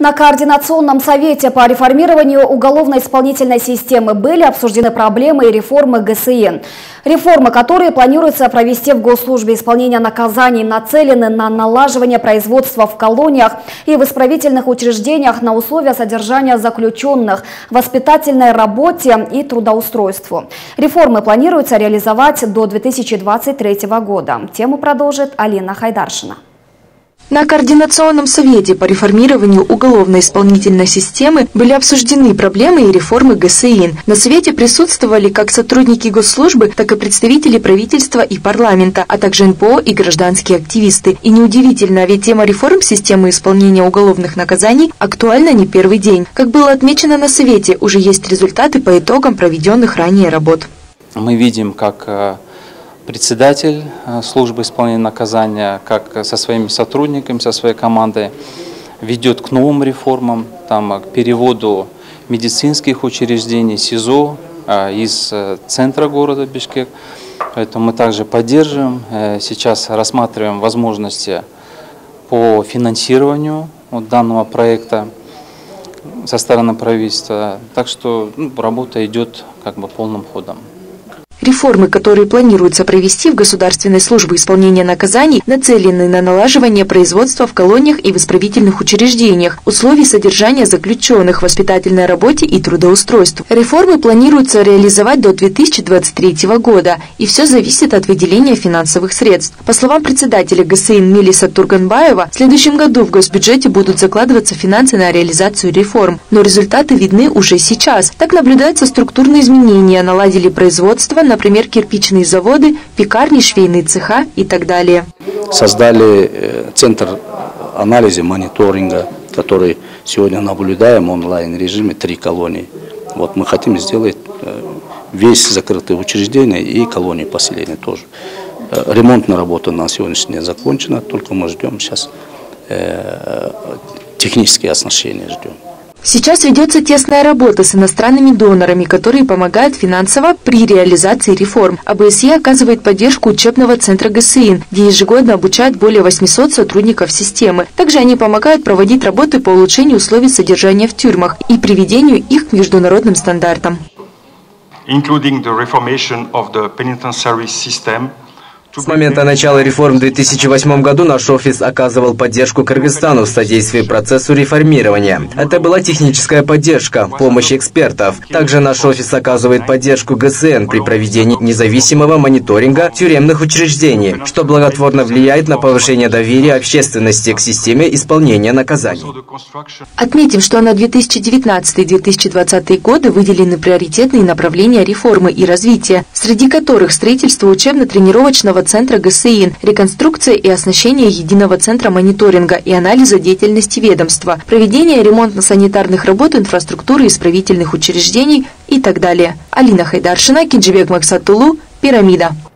На Координационном совете по реформированию уголовно-исполнительной системы были обсуждены проблемы и реформы ГСИН. Реформы, которые планируется провести в Госслужбе исполнения наказаний, нацелены на налаживание производства в колониях и в исправительных учреждениях на условия содержания заключенных, воспитательной работе и трудоустройству. Реформы планируется реализовать до 2023 года. Тему продолжит Алина Хайдаршина. На Координационном совете по реформированию уголовно-исполнительной системы были обсуждены проблемы и реформы ГСИН. На совете присутствовали как сотрудники госслужбы, так и представители правительства и парламента, а также НПО и гражданские активисты. И неудивительно, ведь тема реформ системы исполнения уголовных наказаний актуальна не первый день. Как было отмечено на совете, уже есть результаты по итогам проведенных ранее работ. Мы видим, как председатель службы исполнения наказания, как со своими сотрудниками, со своей командой ведет к новым реформам, к переводу медицинских учреждений, СИЗО из центра города Бишкек. Поэтому мы также поддерживаем, сейчас рассматриваем возможности по финансированию данного проекта со стороны правительства. Так что работа идет полным ходом. Реформы, которые планируется провести в Государственной службе исполнения наказаний, нацелены на налаживание производства в колониях и в исправительных учреждениях, условий содержания заключенных, воспитательной работе и трудоустройству. Реформы планируется реализовать до 2023 года, и все зависит от выделения финансовых средств. По словам председателя ГСИН Милиса Турганбаева, в следующем году в госбюджете будут закладываться финансы на реализацию реформ, но результаты видны уже сейчас. Так наблюдаются структурные изменения, наладили производство, например, кирпичные заводы, пекарни, швейные цеха и так далее. Создали центр анализа, мониторинга, который сегодня наблюдаем в онлайн-режиме 3 колонии. Вот мы хотим сделать весь закрытые учреждения и колонии поселения тоже. Ремонтная работа на сегодняшний день закончена, только мы ждем сейчас технические оснащения ждем. Сейчас ведется тесная работа с иностранными донорами, которые помогают финансово при реализации реформ. АБСЕ оказывает поддержку учебного центра ГСИН, где ежегодно обучают более 800 сотрудников системы. Также они помогают проводить работы по улучшению условий содержания в тюрьмах и приведению их к международным стандартам. С момента начала реформ в 2008 году наш офис оказывал поддержку Кыргызстану в содействии процессу реформирования. Это была техническая поддержка, помощь экспертов. Также наш офис оказывает поддержку ГСН при проведении независимого мониторинга тюремных учреждений, что благотворно влияет на повышение доверия общественности к системе исполнения наказаний. Отметим, что на 2019-2020 годы выделены приоритетные направления реформы и развития, среди которых строительство учебно-тренировочного центра ГСИН, реконструкция и оснащение единого центра мониторинга и анализа деятельности ведомства, проведение ремонтно-санитарных работ инфраструктуры исправительных учреждений и так далее. Алина Хайдаршина, Кинджибек Максатулу, Пирамида.